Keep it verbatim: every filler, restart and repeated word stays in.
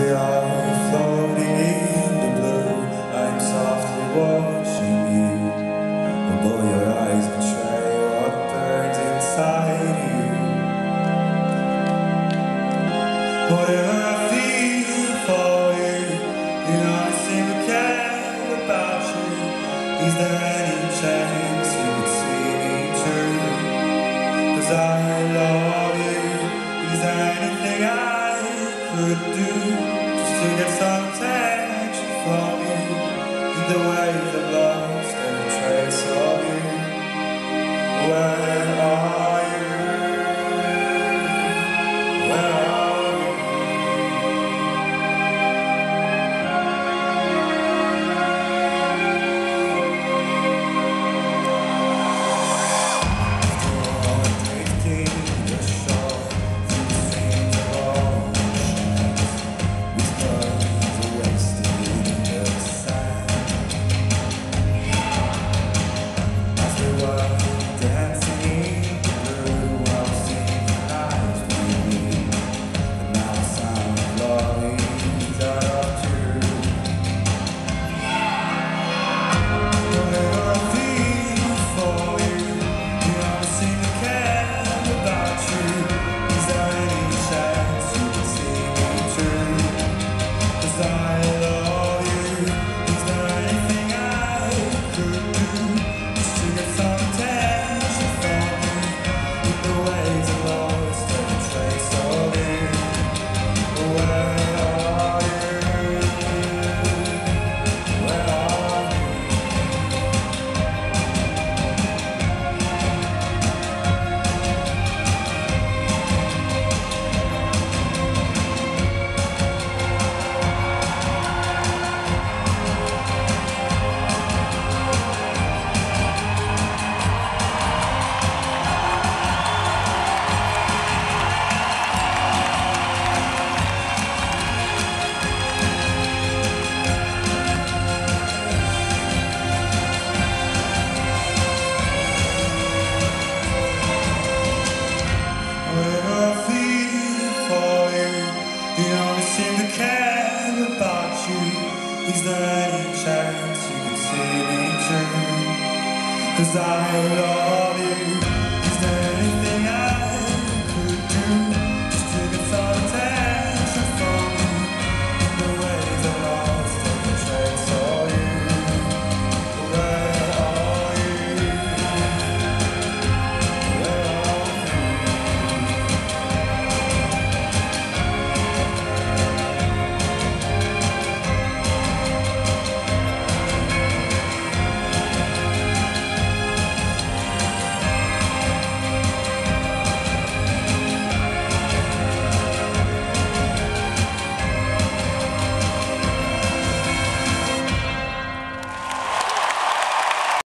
we are floating in the blue, I'm softly watching you. Although your eyes betray what burns inside you. Whatever I feel for you, you don't seem to care about you. Is there any chance you could see me true? 'Cause I love you. Is there anything I could do just to get some attention from you? In the ways I've lost every trace of you. Where are you? Where are you? You don't seem to care about you. Is there any chance you could see me true? 'Cause I love